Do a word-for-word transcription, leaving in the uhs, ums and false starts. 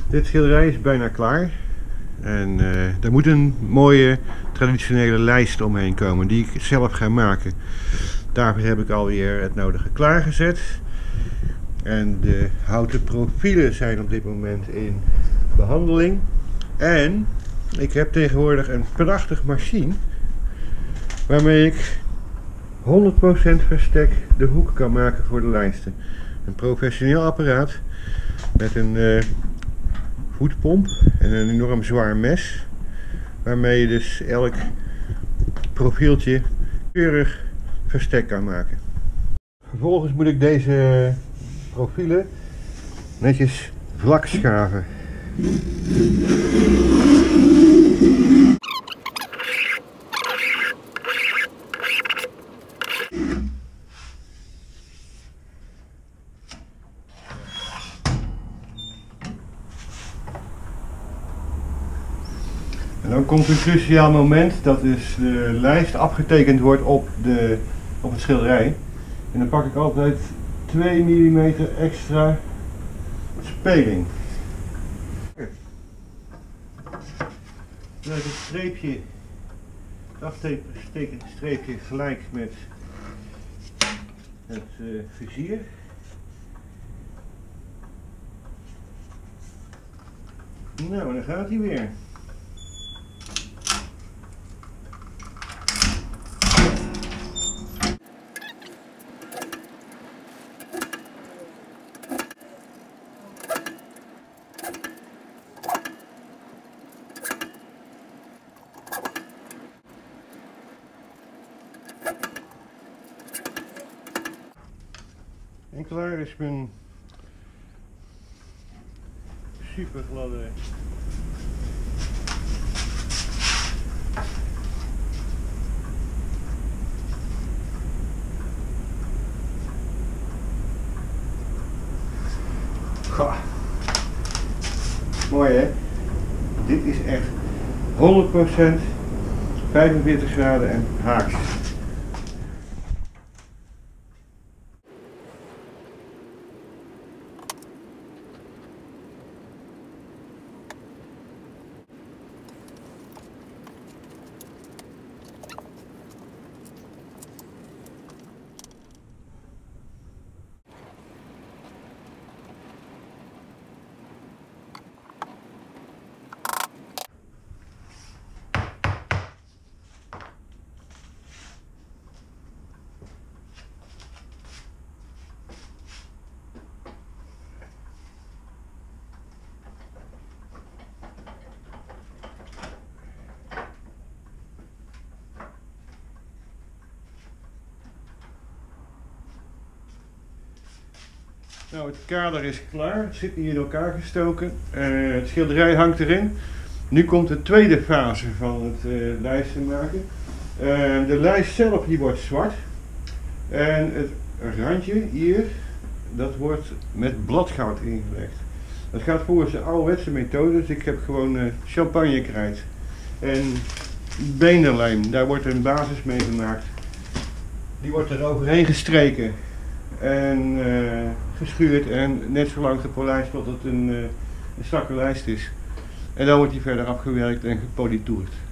Dit schilderij is bijna klaar. En uh, er moet een mooie traditionele lijst omheen komen die ik zelf ga maken. Daarvoor heb ik alweer het nodige klaargezet. En de houten profielen zijn op dit moment in behandeling. En ik heb tegenwoordig een prachtig machine waarmee ik honderd procent verstek de hoek kan maken voor de lijsten. Een professioneel apparaat met een uh, voetpomp en een enorm zwaar mes, waarmee je dus elk profieltje keurig verstek kan maken. Vervolgens moet ik deze profielen netjes vlak schaven. En dan komt een cruciaal moment, dat is de lijst afgetekend wordt op, de, op het schilderij. En dan pak ik altijd twee millimeter extra speling. Dan het streepje, het afstekend streepje gelijk met het uh, vizier. Nou, dan gaat hij weer. En klaar is mijn super gladde Goh. Mooi hè? Dit is echt honderd procent vijfenveertig graden en haaks. Nou, het kader is klaar, het zit hier in elkaar gestoken, uh, het schilderij hangt erin. Nu komt de tweede fase van het uh, lijsten maken. Uh, de lijst zelf die wordt zwart en het randje hier, dat wordt met bladgoud ingelegd. Dat gaat volgens de ouderwetse methode, dus ik heb gewoon uh, champagnekrijt en beenderlijm, daar wordt een basis mee gemaakt. Die wordt er overheen gestreken en uh, geschuurd en net zo lang gepolijst tot het een, uh, een strakke lijst is. En dan wordt die verder afgewerkt en gepolitoerd.